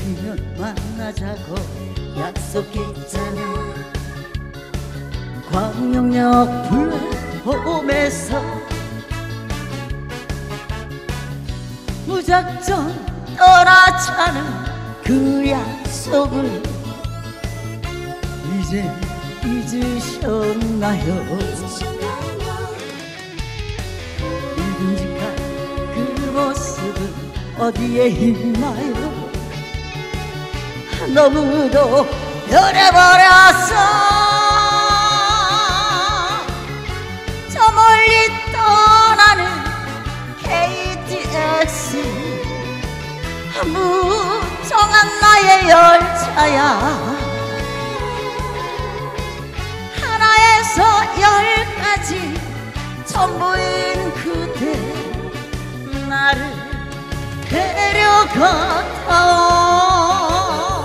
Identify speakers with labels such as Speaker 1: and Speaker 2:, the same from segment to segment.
Speaker 1: 내리면 만나자고 약속했잖아. 광명역 플랫폼에서 무작정 떠나자는 그 약속을 이제 잊으셨나요? 믿음직한 그 모습은 어디에 있나요? 너무도 변해버렸어. 저 멀리 떠나는 KTX 무정한 나의 열차야. 하나에서 열까지 전부인 그대 나를 데려가다오.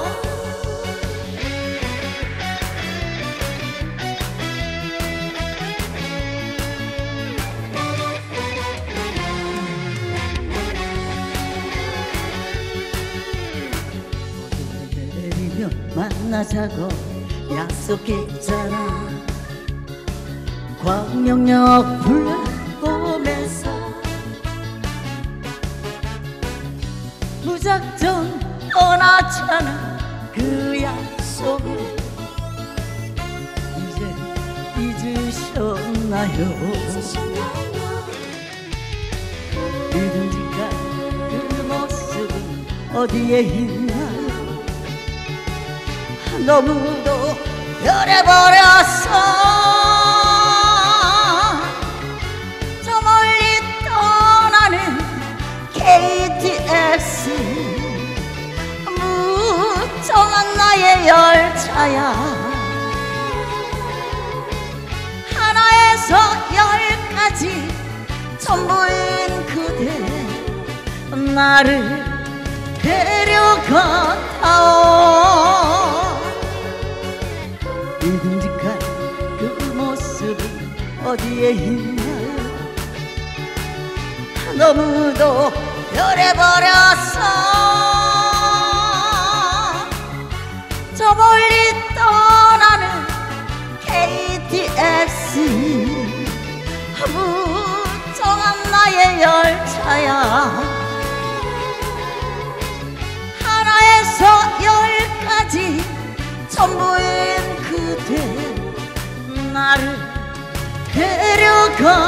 Speaker 1: 내리면 만나자고 약속했잖아. 광명역 플랫폼에서 무작정 떠나자는 그 약속을 이제 잊으셨나요? 믿음직한 그 모습은 어디에 있나요? 너무도 변해버렸어. 저 멀리 떠나는 KTX 무정한 나의 열차야. 하나에서 열까지 전부인 그대 나를 데려가다오. 믿음직한 그 모습은 어디에 있나요? 너무도 변해버렸어. 저 멀리 떠나는 KTX 무정한 나의 열차야. 하나에서 열까지 전부인 그대 나를 데려가